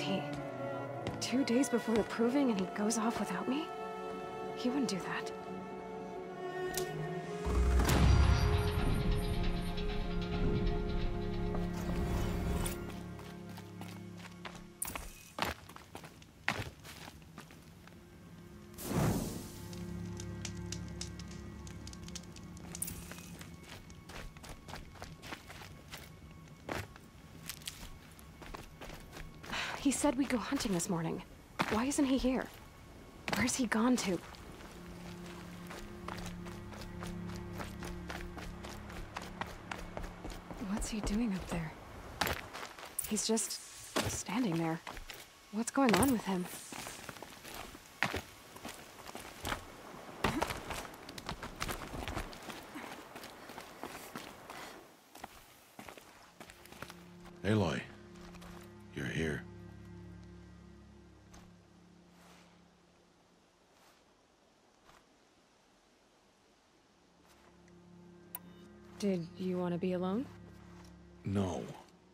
he? 2 days before the proving and he goes off without me? He wouldn't do that. He said we'd go hunting this morning. Why isn't he here? Where's he gone to? What's he doing up there? He's just standing there. What's going on with him? Aloy, you're here. Did you want to be alone? No.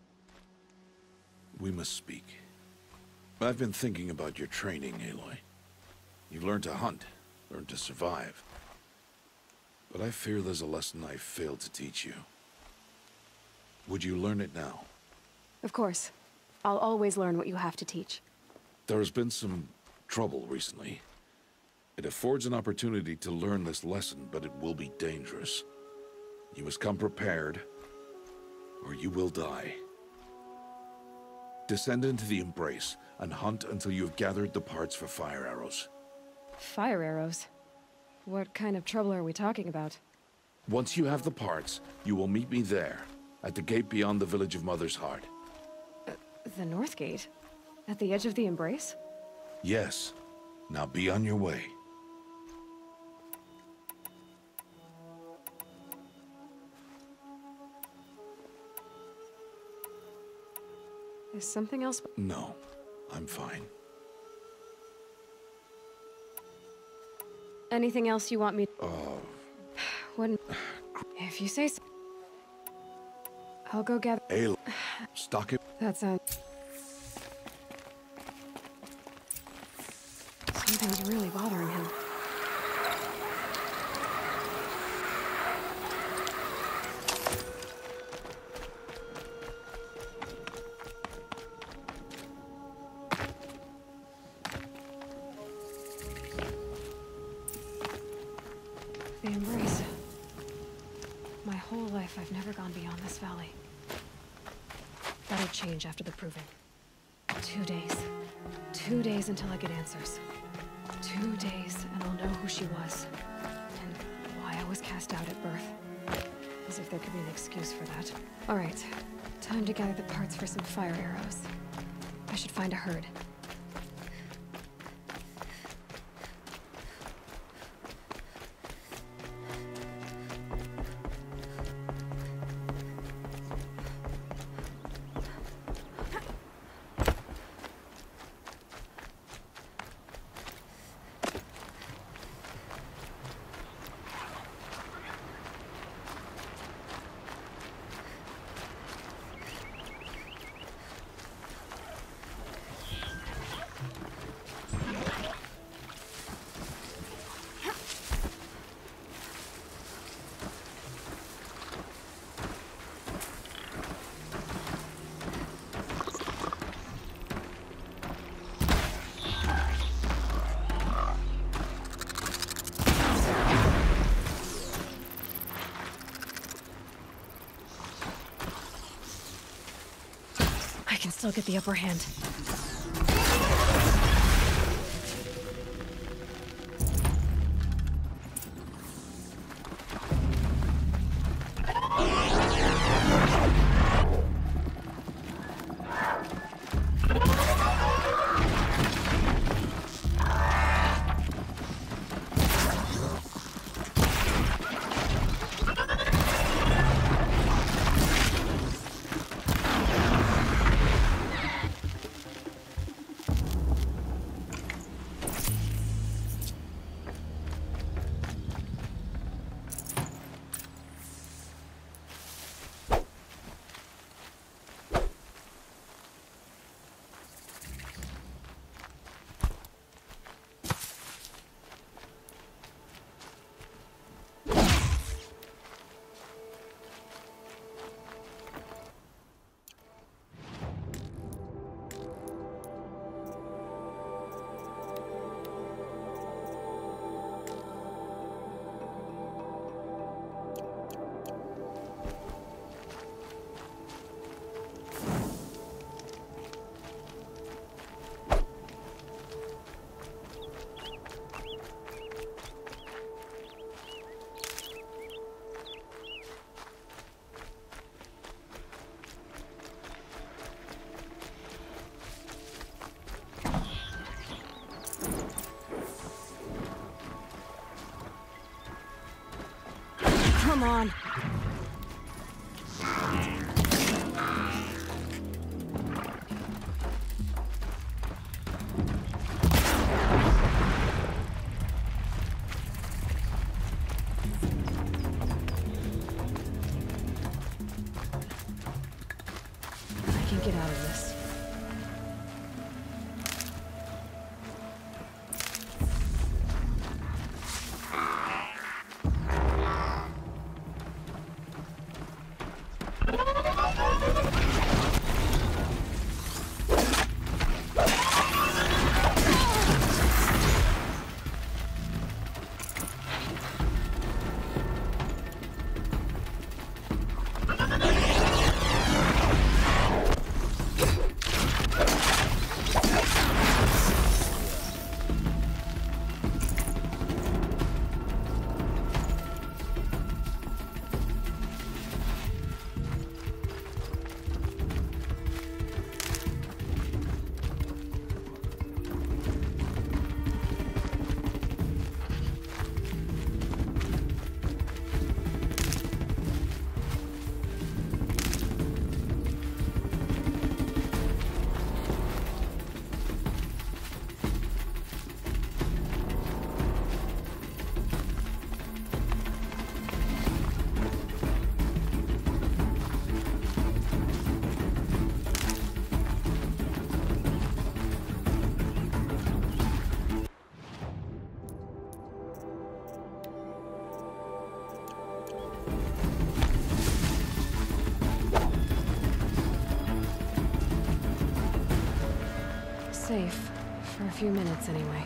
We must speak. I've been thinking about your training, Aloy. You've learned to hunt, learned to survive. But I fear there's a lesson I've failed to teach you. Would you learn it now? Of course. I'll always learn what you have to teach. There has been some trouble recently. It affords an opportunity to learn this lesson, but it will be dangerous. You must come prepared, or you will die. Descend into the Embrace and hunt until you have gathered the parts for fire arrows. Fire arrows? What kind of trouble are we talking about? Once you have the parts, you will meet me there, at the gate beyond the village of Mother's Heart. The North Gate? At the edge of the Embrace? Yes. Now be on your way. Is something else? No, I'm fine. Anything else you want me? Wouldn't. If you say so. I'll go gather. Aloy, stock it. That sounds. Something's really bothering him. The Embrace. My whole life, I've never gone beyond this valley. That'll change after the proving. 2 days. 2 days until I get answers. 2 days, and I'll know who she was. And why I was cast out at birth. As if there could be an excuse for that. Alright. Time to gather the parts for some fire arrows. I should find a herd. I can still get the upper hand. Come on. I can get out of this. Safe. For a few minutes, anyway.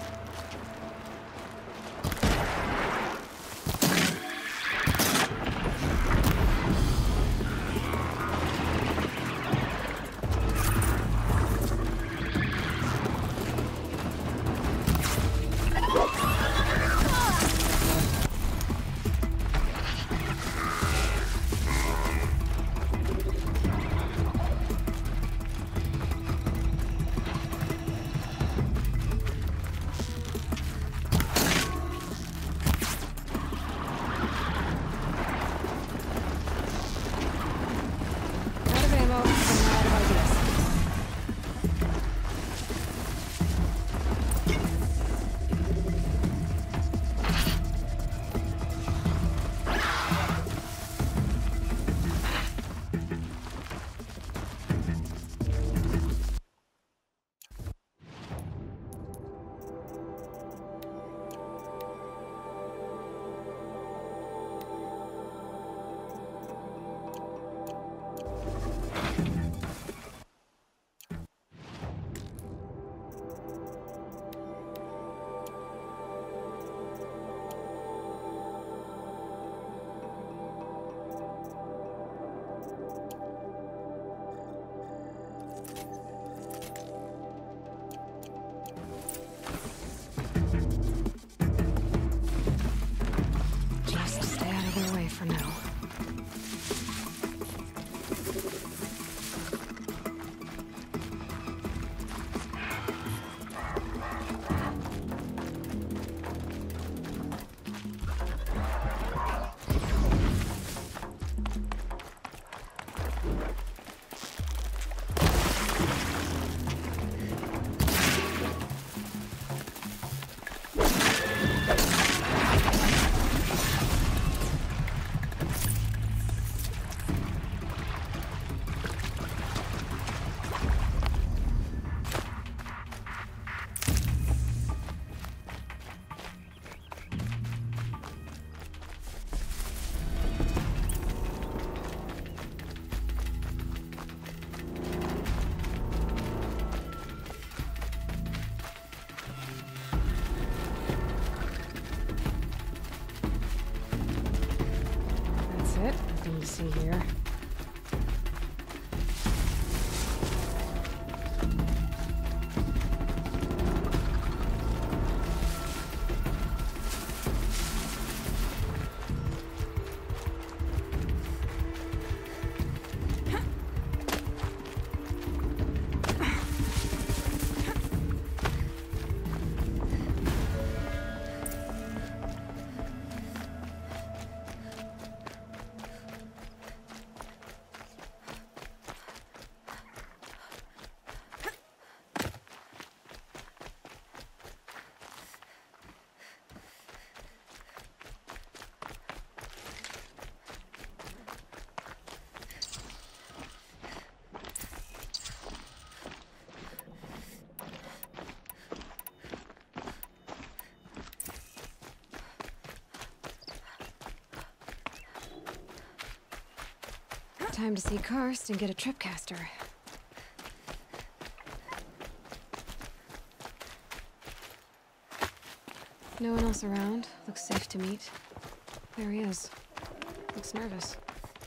For now. Nothing to see here. Time to see Karst and get a tripcaster. No one else around. Looks safe to meet. There he is. Looks nervous.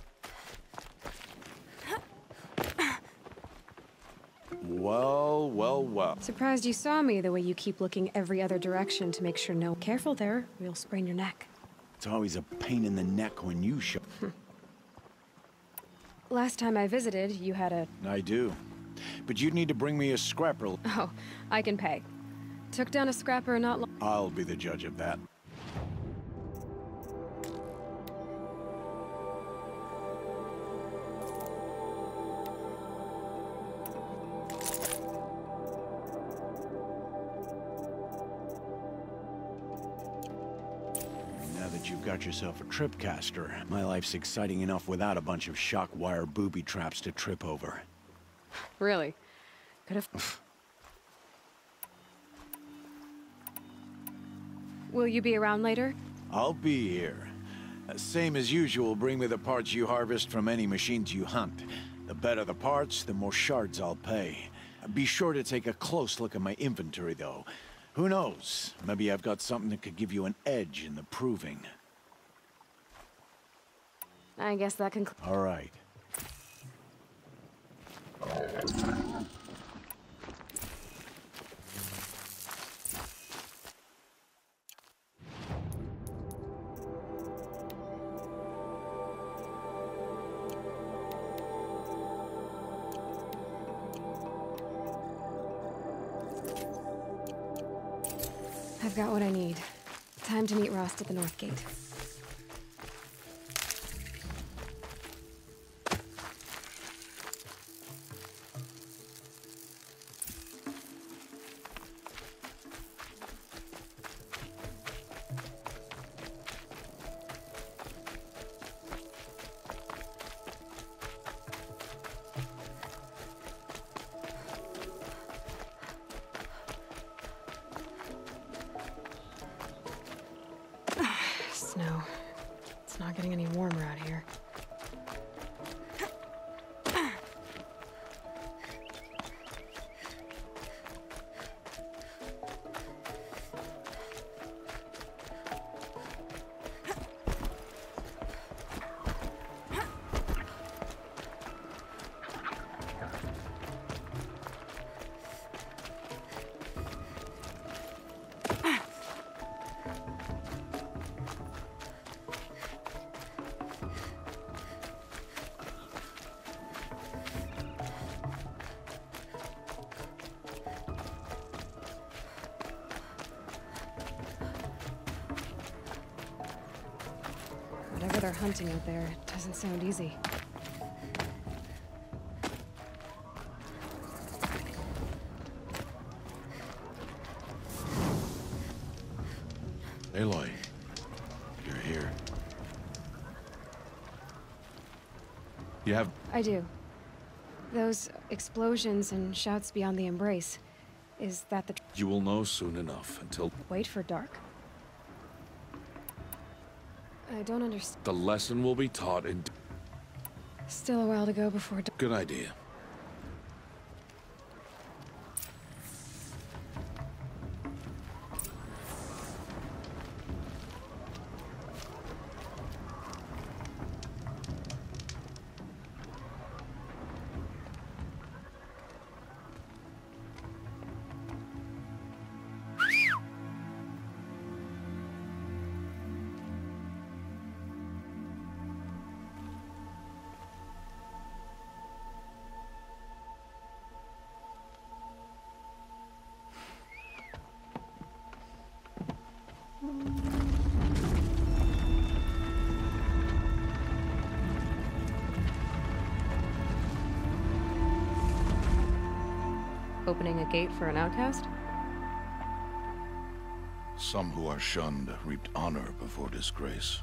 Well, well, well. Surprised you saw me the way you keep looking every other direction to make sure no... Careful there, or you'll sprain your neck. It's always a pain in the neck when you show. Last time I visited, you had a... I do. But you'd need to bring me a scrapper. Oh, I can pay. Took down a scrapper not long... I'll be the judge of that. Now that you've got yourself a tripcaster, my life's exciting enough without a bunch of shock wire booby traps to trip over. Really? Could have... Will you be around later? I'll be here. Same as usual, bring me the parts you harvest from any machines you hunt. The better the parts, the more shards I'll pay. Be sure to take a close look at my inventory, though. Who knows? Maybe I've got something that could give you an edge in the proving. I guess that can... All right. I've got what I need. Time to meet Rost at the North Gate. Snow. It's not getting any warmer out here. Whatever they're hunting out there, it doesn't sound easy. Aloy, you're here. You have... I do. Those explosions and shouts beyond the embrace. Is that the... You will know soon enough until... Wait for dark? I don't understand. The lesson will be taught in... Still a while to go before dark. Good idea. Opening a gate for an outcast? Some who are shunned reaped honor before disgrace.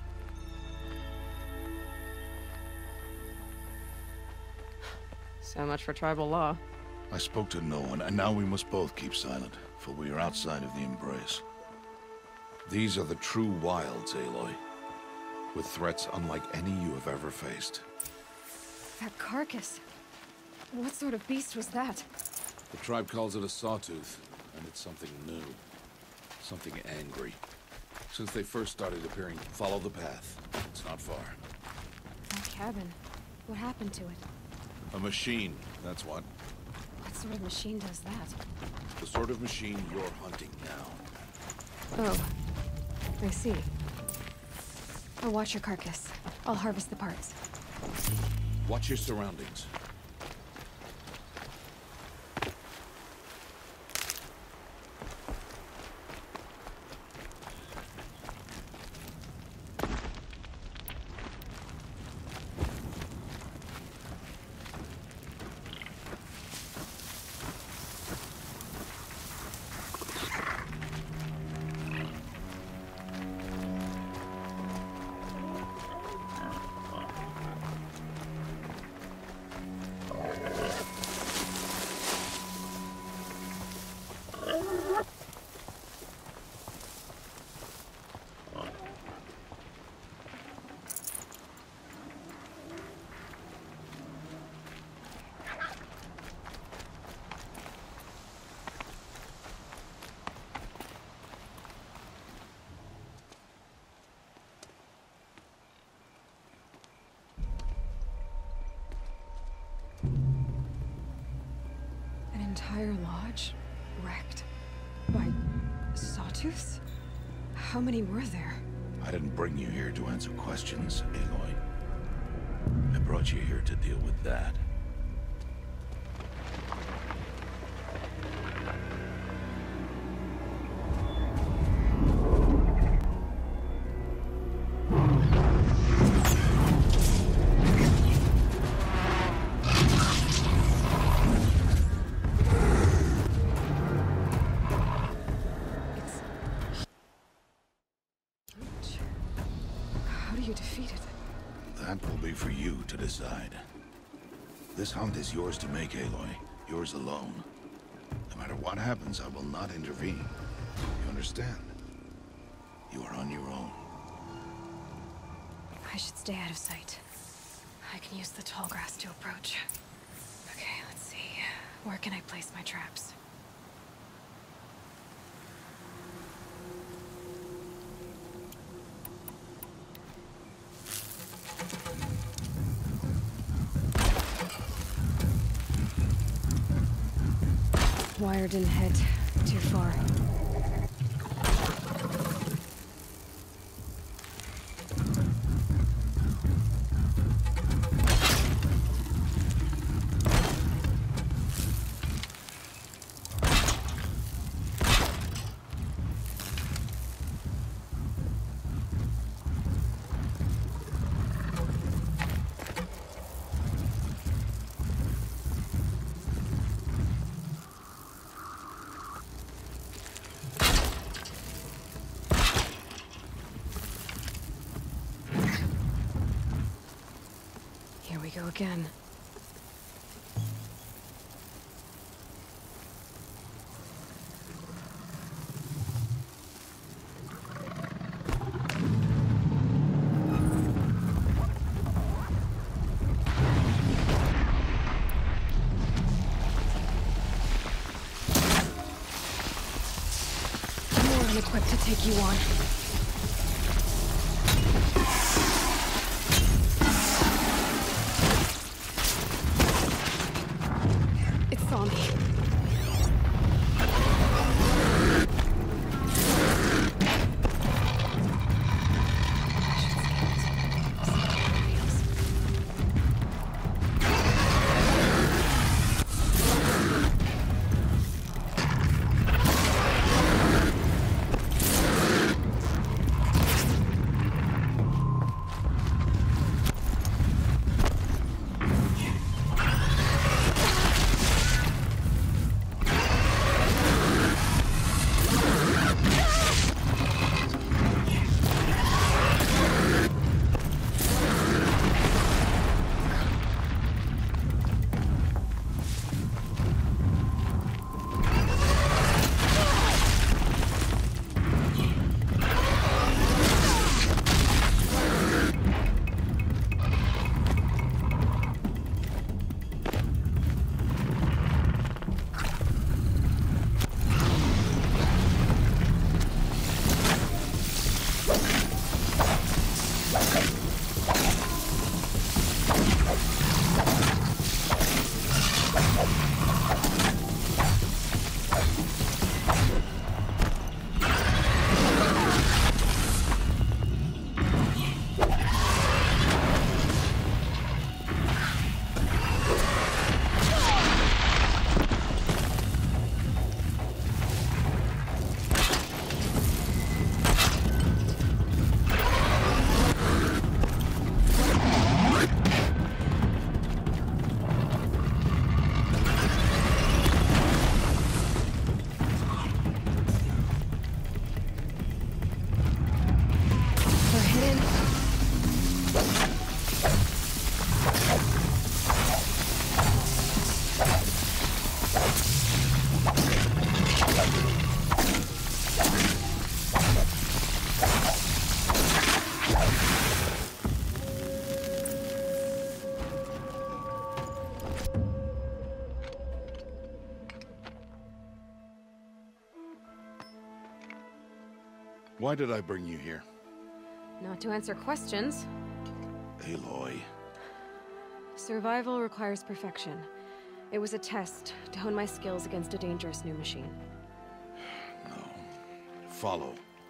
So much for tribal law. I spoke to no one, and now we must both keep silent, for we are outside of the embrace. These are the true wilds, Aloy, with threats unlike any you have ever faced. That carcass. What sort of beast was that? The tribe calls it a sawtooth, and it's something new. Something angry. Since they first started appearing, follow the path. It's not far. That cabin. What happened to it? A machine, that's what. What sort of machine does that? The sort of machine you're hunting now. Oh. I see. I'll watch your carcass. I'll harvest the parts. Watch your surroundings. Entire lodge wrecked by sawtooths? How many were there? I didn't bring you here to answer questions, Aloy. I brought you here to deal with that. That will be for you to decide. This hunt is yours to make, Aloy. Yours alone. No matter what happens, I will not intervene. You understand? You are on your own. I should stay out of sight. I can use the tall grass to approach. Okay, let's see. Where can I place my traps? Wire didn't head too far. Here we go again. More than equipped to take you on. We're hidden. Why did I bring you here? Not to answer questions. Aloy. Survival requires perfection. It was a test to hone my skills against a dangerous new machine. No. Follow.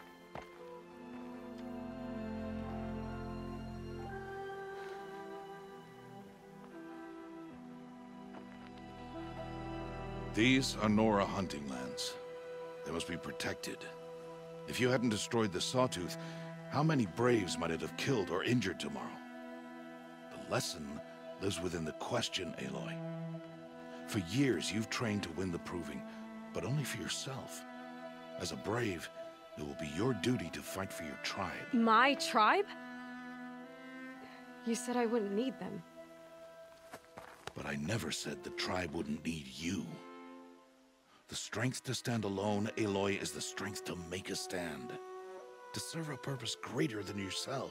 These are Nora hunting lands. They must be protected. If you hadn't destroyed the Sawtooth, how many Braves might it have killed or injured tomorrow? The lesson lives within the question, Aloy. For years, you've trained to win the Proving, but only for yourself. As a Brave, it will be your duty to fight for your tribe. My tribe? You said I wouldn't need them. But I never said the tribe wouldn't need you. The strength to stand alone, Aloy, is the strength to make a stand. To serve a purpose greater than yourself.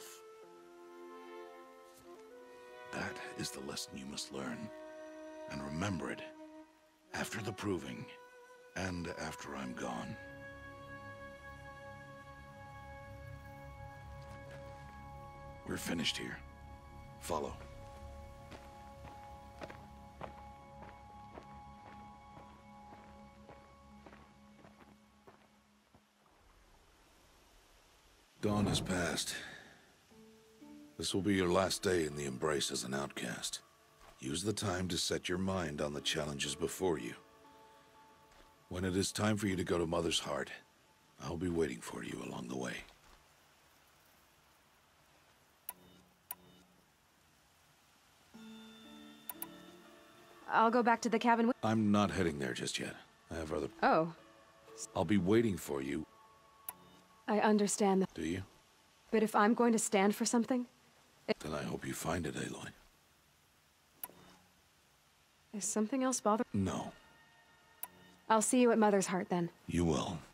That is the lesson you must learn. And remember it. After the Proving. And after I'm gone. We're finished here. Follow. Dawn has passed. This will be your last day in the Embrace as an outcast. Use the time to set your mind on the challenges before you. When it is time for you to go to Mother's Heart, I'll be waiting for you along the way. I'll go back to the cabin with— I'm not heading there just yet. I have other... Oh, I'll be waiting for you. I understand that. Do you? But if I'm going to stand for something, Then I hope you find it, Aloy. is something else bothering? No, I'll see you at Mother's Heart then. you will.